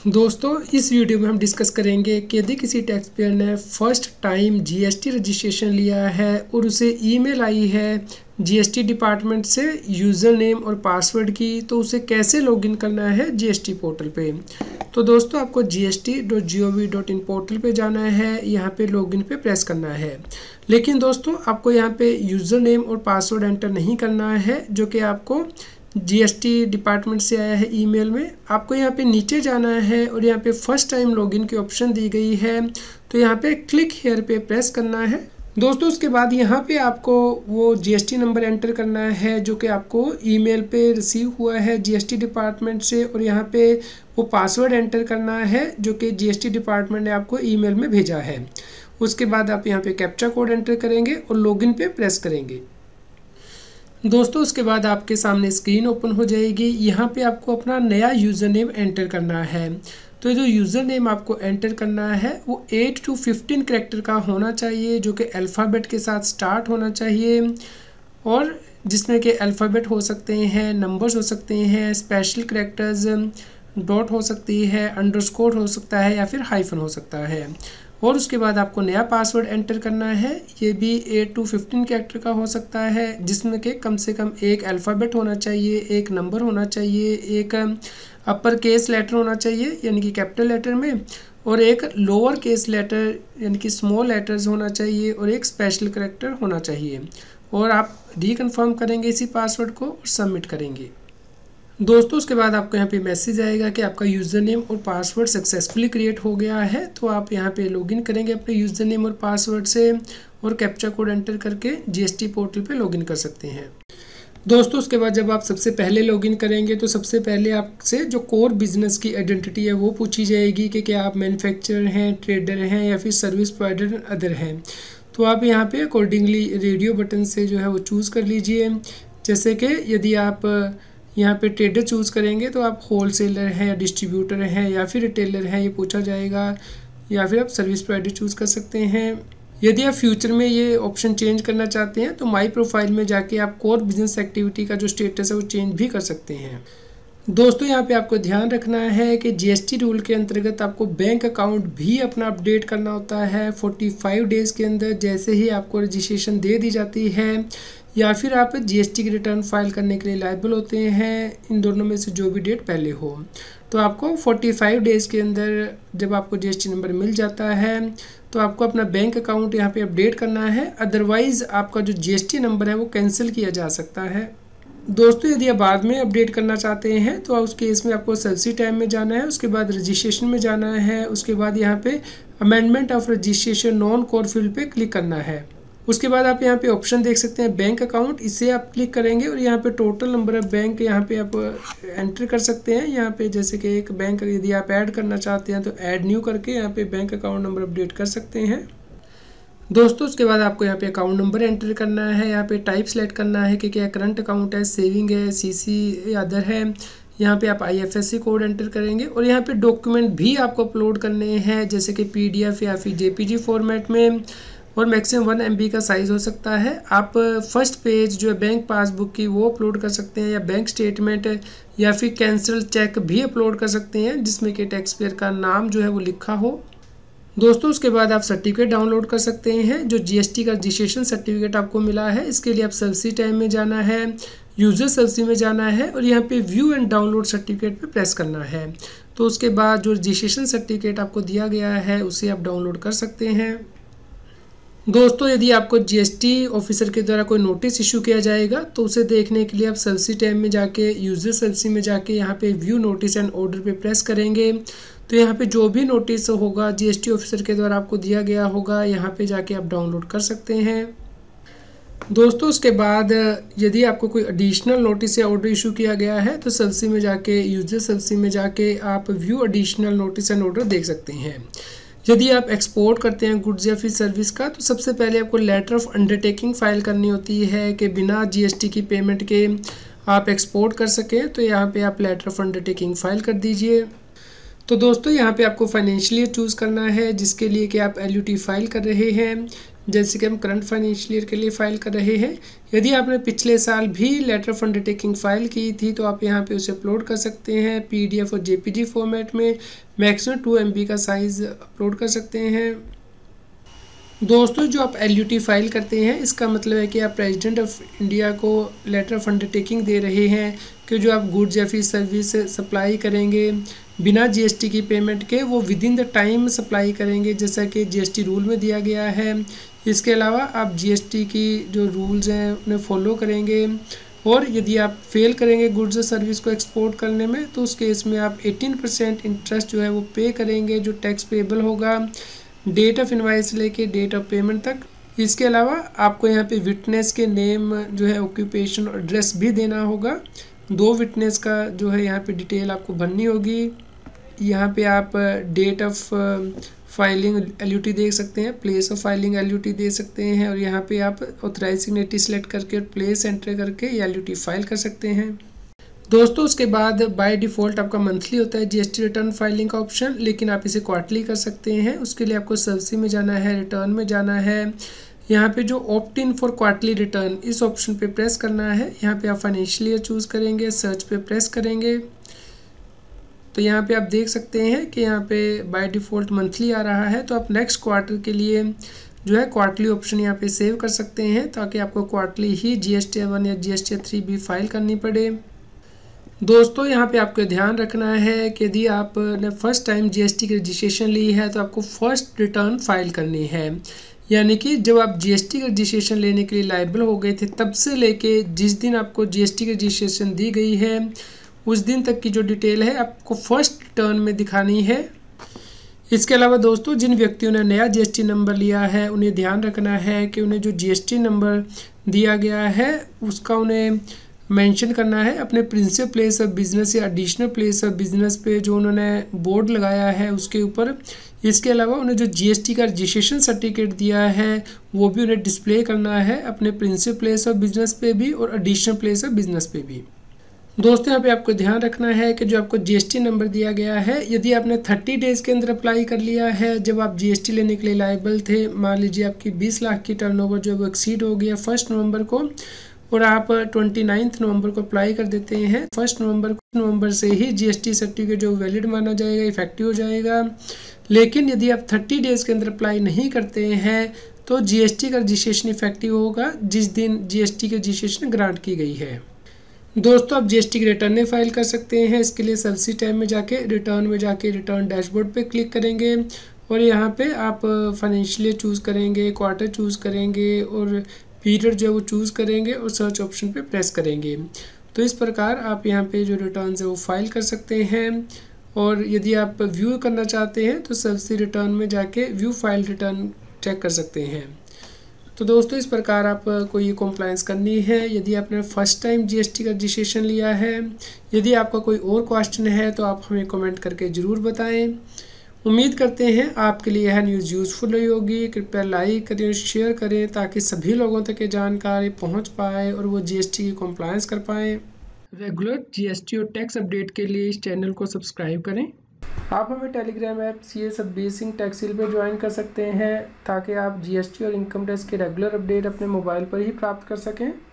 दोस्तों इस वीडियो में हम डिस्कस करेंगे कि यदि किसी टैक्स पेयर ने फर्स्ट टाइम जीएसटी रजिस्ट्रेशन लिया है और उसे ईमेल आई है जीएसटी डिपार्टमेंट से यूज़र नेम और पासवर्ड की, तो उसे कैसे लॉगिन करना है जीएसटी पोर्टल पे। तो दोस्तों आपको gst.gov.in पोर्टल पे जाना है, यहाँ पे लॉगिन पे प्रेस करना है। लेकिन दोस्तों आपको यहाँ पे यूज़र नेम और पासवर्ड एंटर नहीं करना है जो कि आपको जीएसटी डिपार्टमेंट से आया है ईमेल में। आपको यहाँ पे नीचे जाना है और यहाँ पे फर्स्ट टाइम लॉगिन की ऑप्शन दी गई है, तो यहाँ पे क्लिक हेयर पे प्रेस करना है। दोस्तों उसके बाद यहाँ पे आपको वो जीएसटी नंबर एंटर करना है जो कि आपको ईमेल पे रिसीव हुआ है जीएसटी डिपार्टमेंट से, और यहाँ पे वो पासवर्ड एंटर करना है जो कि जीएसटी डिपार्टमेंट ने आपको ईमेल में भेजा है। उसके बाद आप यहाँ पे कैप्चा कोड एंटर करेंगे और लॉगिन पे प्रेस करेंगे। दोस्तों उसके बाद आपके सामने स्क्रीन ओपन हो जाएगी। यहाँ पे आपको अपना नया यूज़र नेम एंटर करना है। तो जो यूज़र नेम आपको एंटर करना है वो 8 to 15 कैरेक्टर का होना चाहिए, जो कि अल्फ़ाबेट के साथ स्टार्ट होना चाहिए, और जिसमें कि अल्फ़ाबेट हो सकते हैं, नंबर्स हो सकते हैं, स्पेशल कैरेक्टर्स, डॉट हो सकती है, अंडरस्कोर हो सकता है या फिर हाइफन हो सकता है। और उसके बाद आपको नया पासवर्ड एंटर करना है। ये भी 8 to 15 कैरेक्टर का हो सकता है, जिसमें कि कम से कम एक अल्फ़ाबेट होना चाहिए, एक नंबर होना चाहिए, एक अपर केस लेटर होना चाहिए यानी कि कैपिटल लेटर में, और एक लोअर केस लेटर यानी कि स्मॉल लेटर्स होना चाहिए, और एक स्पेशल कैरेक्टर होना चाहिए। और आप रिकन्फर्म करेंगे इसी पासवर्ड को और सबमिट करेंगे। दोस्तों उसके बाद आपको यहाँ पे मैसेज आएगा कि आपका यूज़र नेम और पासवर्ड सक्सेसफुली क्रिएट हो गया है। तो आप यहाँ पे लॉगिन करेंगे अपने यूज़र नेम और पासवर्ड से, और कैप्चा कोड एंटर करके जीएसटी पोर्टल पे लॉगिन कर सकते हैं। दोस्तों उसके बाद जब आप सबसे पहले लॉगिन करेंगे तो सबसे पहले आपसे जो कोर बिजनेस की आइडेंटिटी है वो पूछी जाएगी कि क्या आप मैन्युफैक्चरर हैं, ट्रेडर हैं या फिर सर्विस प्रोवाइडर अदर हैं। तो आप यहाँ पे अकॉर्डिंगली रेडियो बटन से जो है वो चूज़ कर लीजिए। जैसे कि यदि आप यहाँ पे ट्रेडर चूज़ करेंगे तो आप होलसेलर हैं या डिस्ट्रीब्यूटर हैं या फिर रिटेलर हैं ये पूछा जाएगा, या फिर आप सर्विस प्रोवाइडर चूज़ कर सकते हैं। यदि आप फ्यूचर में ये ऑप्शन चेंज करना चाहते हैं तो माई प्रोफाइल में जाके आप कोर बिजनेस एक्टिविटी का जो स्टेटस है वो चेंज भी कर सकते हैं। दोस्तों यहाँ पे आपको ध्यान रखना है कि जीएसटी रूल के अंतर्गत आपको बैंक अकाउंट भी अपना अपडेट करना होता है 45 डेज़ के अंदर, जैसे ही आपको रजिस्ट्रेशन दे दी जाती है, या फिर आप जीएसटी की रिटर्न फाइल करने के लिए लायबल होते हैं। इन दोनों में से जो भी डेट पहले हो, तो आपको 45 डेज़ के अंदर जब आपको जीएसटी नंबर मिल जाता है तो आपको अपना बैंक अकाउंट यहाँ पे अपडेट करना है। अदरवाइज़ आपका जो जीएसटी नंबर है वो कैंसिल किया जा सकता है। दोस्तों यदि आप बाद में अपडेट करना चाहते हैं तो उस केस में आपको सर्विस टाइम में जाना है, उसके बाद रजिस्ट्रेशन में जाना है, उसके बाद यहाँ पे amendment of registration non core field पे क्लिक करना है। उसके बाद आप यहाँ पे ऑप्शन देख सकते हैं बैंक अकाउंट, इसे आप क्लिक करेंगे और यहाँ पे टोटल नंबर ऑफ बैंक यहाँ पे आप एंटर कर सकते हैं। यहाँ पे जैसे कि एक बैंक यदि आप ऐड करना चाहते हैं तो ऐड न्यू करके यहाँ पे बैंक अकाउंट नंबर अपडेट कर सकते हैं। दोस्तों उसके बाद आपको यहाँ पे अकाउंट नंबर एंटर करना है, यहाँ पे टाइप सेलेक्ट करना है कि क्या करंट अकाउंट है, सेविंग है, सीसी या अदर है। यहाँ पे आप आईएफएससी कोड एंटर करेंगे, और यहाँ पे डॉक्यूमेंट भी आपको अपलोड करने हैं जैसे कि पीडीएफ या फिर जेपीजी फॉर्मेट में, और मैक्सिमम 1 MB का साइज़ हो सकता है। आप फर्स्ट पेज जो है बैंक पासबुक की वो अपलोड कर सकते हैं, या बैंक स्टेटमेंट या फिर कैंसिल चेक भी अपलोड कर सकते हैं जिसमें कि टैक्स पेयर का नाम जो है वो लिखा हो। दोस्तों उसके बाद आप सर्टिफिकेट डाउनलोड कर सकते हैं, जो जीएसटी का रजिस्ट्रेशन सर्टिफिकेट आपको मिला है। इसके लिए आप सर्विस टाइम में जाना है, यूज़र सर्विस में जाना है, और यहाँ पे व्यू एंड डाउनलोड सर्टिफिकेट पे प्रेस करना है। तो उसके बाद जो रजिस्ट्रेशन सर्टिफिकेट आपको दिया गया है उसे आप डाउनलोड कर सकते हैं। दोस्तों यदि आपको जीएसटी ऑफिसर के द्वारा कोई नोटिस इशू किया जाएगा तो उसे देखने के लिए आप सर्विस टाइम में जाके यूज़र सर्विस में जाके यहाँ पे व्यू नोटिस एंड ऑर्डर पे प्रेस करेंगे। तो यहाँ पे जो भी नोटिस होगा जीएसटी ऑफिसर के द्वारा आपको दिया गया होगा, यहाँ पे जाके आप डाउनलोड कर सकते हैं। दोस्तों उसके बाद यदि आपको कोई एडिशनल नोटिस या ऑर्डर इशू किया गया है तो सर्विस में जाके यूज़र सर्विस में जाके आप view additional notice and order देख सकते हैं। यदि आप एक्सपोर्ट करते हैं गुड्स या फिर सर्विस का तो सबसे पहले आपको लेटर ऑफ अंडरटेकिंग फाइल करनी होती है कि बिना जीएसटी की पेमेंट के आप एक्सपोर्ट कर सकें। तो यहाँ पे आप लेटर ऑफ अंडरटेकिंग फाइल कर दीजिए। तो दोस्तों यहाँ पे आपको फाइनेंशियली चूज़ करना है जिसके लिए कि आप एलयूटी फाइल कर रहे हैं। जैसे कि हम करंट फाइनेंशियल ईयर के लिए फ़ाइल कर रहे हैं। यदि आपने पिछले साल भी लेटर ऑफ अंडरटेकिंग फ़ाइल की थी तो आप यहाँ पे उसे अपलोड कर सकते हैं PDF और JPG फॉर्मेट में। मैक्सिमम 2 MB का साइज़ अपलोड कर सकते हैं। दोस्तों, जो आप LUT फाइल करते हैं इसका मतलब है कि आप प्रेसिडेंट ऑफ इंडिया को लेटर ऑफ अंडरटेकिंग दे रहे हैं कि जो आप गुड्स या फिर सर्विस सप्लाई करेंगे बिना GST की पेमेंट के, वो within the time supply करेंगे जैसा कि GST रूल में दिया गया है। इसके अलावा आप GST की जो रूल्स हैं उन्हें फॉलो करेंगे, और यदि आप फेल करेंगे गुड्स और सर्विस को एक्सपोर्ट करने में तो उस केस में आप 18% इंटरेस्ट जो है वो पे करेंगे, जो टैक्स पेबल होगा डेट ऑफ इनवाइस से लेके डेट ऑफ पेमेंट तक। इसके अलावा आपको यहाँ पे विटनेस के नेम जो है, ऑक्यूपेशन और एड्रेस भी देना होगा। 2 विटनेस का जो है यहाँ पे डिटेल आपको भरनी होगी। यहाँ पे आप डेट ऑफ फाइलिंग LUT देख सकते हैं, प्लेस ऑफ फाइलिंग LUT दे सकते हैं, और यहाँ पे आप ऑथराइज सिग्नेटरी सेलेक्ट करके प्लेस एंटर करके LUT फाइल कर सकते हैं। दोस्तों, उसके बाद बाय डिफ़ॉल्ट आपका मंथली होता है GST रिटर्न फाइलिंग का ऑप्शन, लेकिन आप इसे क्वार्टरली कर सकते हैं। उसके लिए आपको सर्विस में जाना है, रिटर्न में जाना है। यहाँ पे जो opt in for quarterly return इस ऑप्शन पे प्रेस करना है। यहाँ पे आप फाइनेंशियल ईयर चूज़ करेंगे, सर्च पे प्रेस करेंगे तो यहाँ पे आप देख सकते हैं कि यहाँ पे बाय डिफ़ॉल्ट मंथली आ रहा है। तो आप नेक्स्ट क्वार्टर के लिए जो है क्वार्टरली ऑप्शन यहाँ पे सेव कर सकते हैं, ताकि आपको क्वार्टरली ही GST-1 या GST-3 भी फाइल करनी पड़े। दोस्तों, यहाँ पे आपको ध्यान रखना है कि यदि आपने फर्स्ट टाइम GST की रजिस्ट्रेशन ली है तो आपको फर्स्ट रिटर्न फाइल करनी है। यानी कि जब आप GST की रजिस्ट्रेशन लेने के लिए लायबल हो गए थे तब से लेके जिस दिन आपको GST की रजिस्ट्रेशन दी गई है उस दिन तक की जो डिटेल है आपको फर्स्ट रिटर्न में दिखानी है। इसके अलावा दोस्तों, जिन व्यक्तियों ने नया GST नंबर लिया है उन्हें ध्यान रखना है कि उन्हें जो GST नंबर दिया गया है उसका उन्हें मेंशन करना है अपने प्रिंसिपल प्लेस ऑफ बिजनेस या एडिशनल प्लेस ऑफ बिजनेस पे जो उन्होंने बोर्ड लगाया है उसके ऊपर। इसके अलावा उन्हें जो GST का रजिस्ट्रेशन सर्टिफिकेट दिया है वो भी उन्हें डिस्प्ले करना है अपने प्रिंसिपल प्लेस ऑफ बिजनेस पे भी और एडिशनल प्लेस ऑफ बिजनेस पे भी। दोस्तों, यहाँ पे आपको ध्यान रखना है कि जो आपको GST नंबर दिया गया है, यदि आपने 30 डेज़ के अंदर अप्लाई कर लिया है, जब आप GST लेने के लिए लायबल थे, मान लीजिए आपकी 20 लाख की टर्नओवर जो है वो एक्सीड हो गया 1 नवंबर को, और आप 29 नवंबर को अप्लाई कर देते हैं, 1 नवंबर से ही GST सर्टिफिकेट जो वैलिड माना जाएगा, इफेक्टिव हो जाएगा। लेकिन यदि आप 30 डेज़ के अंदर अप्लाई नहीं करते हैं तो GST का रजिस्ट्रेशन इफेक्टिव होगा जिस दिन GST की रजिस्ट्रेशन ग्रांट की गई है। दोस्तों, आप GST की रिटर्न फाइल कर सकते हैं। इसके लिए सर्विस टैब में जाके रिटर्न डैशबोर्ड पे क्लिक करेंगे, और यहाँ पे आप फाइनेंशियल चूज़ करेंगे, क्वार्टर चूज़ करेंगे, और पीरियड जो है वो चूज़ करेंगे, और सर्च ऑप्शन पे प्रेस करेंगे। तो इस प्रकार आप यहाँ पे जो रिटर्न है वो फाइल कर सकते हैं। और यदि आप व्यू करना चाहते हैं तो सर्विस रिटर्न में जाके व्यू फाइल रिटर्न चेक कर सकते हैं। तो दोस्तों, इस प्रकार आपको ये कॉम्प्लाइंस करनी है यदि आपने फर्स्ट टाइम GST का रजिस्ट्रेशन लिया है। यदि आपका कोई और क्वेश्चन है तो आप हमें कमेंट करके ज़रूर बताएं। उम्मीद करते हैं आपके लिए यह न्यूज़ यूज़फुल रही होगी। कृपया लाइक करें और शेयर करें ताकि सभी लोगों तक ये जानकारी पहुंच पाए और वो GST की कॉम्प्लाइंस कर पाएँ। रेगुलर GST और टैक्स अपडेट के लिए इस चैनल को सब्सक्राइब करें। आप हमें टेलीग्राम ऐप CS बेसिंग टैक्सिल पर ज्वाइन कर सकते हैं ताकि आप GST और इनकम टैक्स के रेगुलर अपडेट अपने मोबाइल पर ही प्राप्त कर सकें।